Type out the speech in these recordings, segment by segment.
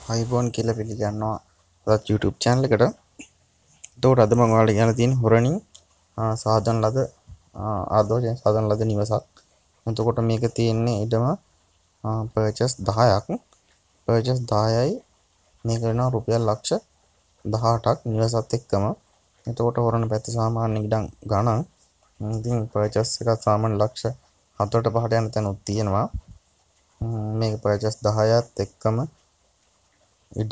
අයිබෝන් කියලා පිළිගන්නවා ඔයත් YouTube channel එකට. එතකොට අද මම ඔයාලට කියන්න තියෙන්නේ හොරණින් සාදන ලද ආදෝෂයෙන් සාදන ලද නිවසක්. එතකොට මේක තියෙන්නේ ඊටම purchase 10ක්. purchase 10යි මේක වෙනවා රුපියල් ලක්ෂ 18ක් නිවසත් එක්කම. එතකොට හොරණ පැත්තේ සාමාන්‍ය ඉඩම් ගණන්. ඉතින් purchase එකක් සාමාන්‍ය ලක්ෂ 7ට 5ට යන තැනුත් තියෙනවා. මේක purchase 10ත් එක්කම ඉඩ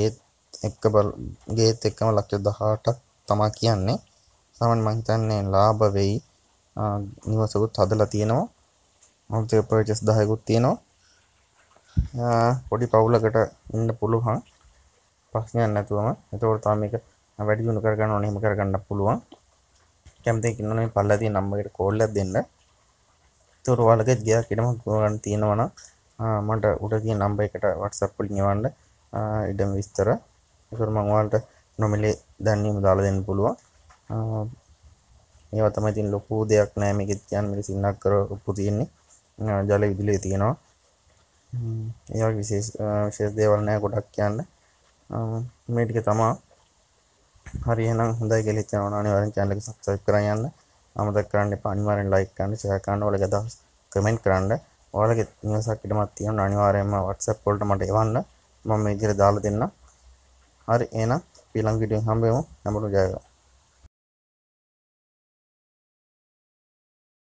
ගේත් එක්කම ලක්ෂ 18ක් තමයි කියන්නේ. සාමාන්‍ය මම හිතන්නේ ලාභ වෙයි. නිවසකුත් හදලා තියෙනවා. අමුතු පර්චේස් 10කුත් තියෙනවා. පොඩි පවුලකට ඉන්න පුළුවන්. ප්‍රශ්නයක් නැතුවම. ඒකෝර තමයි මේක වැඩි දියුණු කරගන්න ඕනේ. එහෙම කරගන්න පුළුවන්. කැමති කෙනෙක් ඉන්නවනේ පල්ලා තියෙන නම්බර් එකට කෝල් එකක් දෙන්න. ඒතකොට ඔයාලගේ ගියක් ඉඩම ගන්න තියෙනවා නම් මට උඩ තියෙන නම්බර් එකට WhatsApp වලින් එවන්න. ඉඩම විස්තර. ඒකෝර මම ඔයාලට නොමිලේ දැන්වීම දාලා දෙන්න පුළුවන්. මේවා තමයි තියෙන ලොකු දෙයක් නෑ මේකෙත් කියන්නේ මේක සින්නක් කරපු තියෙන්නේ. ජල විදුලිය තියෙනවා. ඒ වගේ විශේෂ දේවල් නෑ ගොඩක් කියන්න. මේ ටික තමයි. හරි එහෙනම් හොඳයි කියලා හිතනවා. අනිවාර්යෙන් channel එක subscribe කරන් යන්න. අමතක කරන්න එපා. අනිවාර්යෙන් like කරන්න, share කරන්න, ඔයාලගේ අදහස් comment කරන්න. ඔයාලගේ නිවසක් ඉදමක් තියෙනවා අනිවාර්යයෙන්ම WhatsApp වලට මට එවන්න. මම මේ විදිහට දාලා දෙන්නම්. හරි එහෙනම් ඊළඟ වීඩියෝෙන් හම්බෙමු. හැමෝටම ජය වේවා.